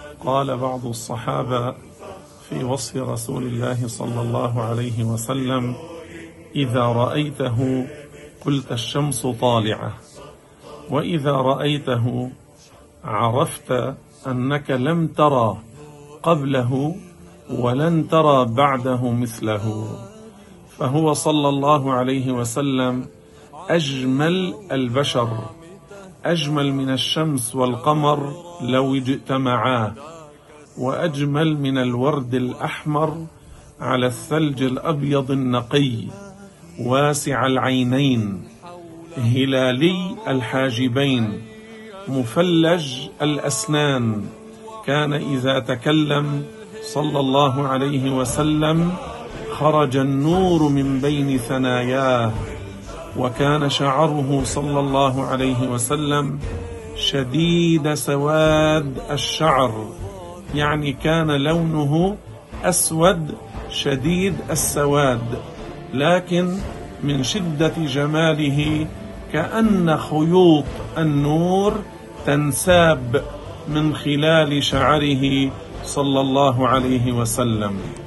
قال بعض الصحابة في وصف رسول الله صلى الله عليه وسلم: إذا رأيته قلت الشمس طالعة، وإذا رأيته عرفت أنك لم ترى قبله ولن ترى بعده مثله. فهو صلى الله عليه وسلم أجمل البشر، أجمل من الشمس والقمر لو اجتمعا، وأجمل من الورد الأحمر على الثلج الأبيض النقي، واسع العينين، هلالي الحاجبين، مفلج الأسنان. كان إذا تكلم صلى الله عليه وسلم خرج النور من بين ثناياه. وكان شعره صلى الله عليه وسلم شديد سواد الشعر، يعني كان لونه أسود شديد السواد، لكن من شدة جماله كأن خيوط النور تنساب من خلال شعره صلى الله عليه وسلم.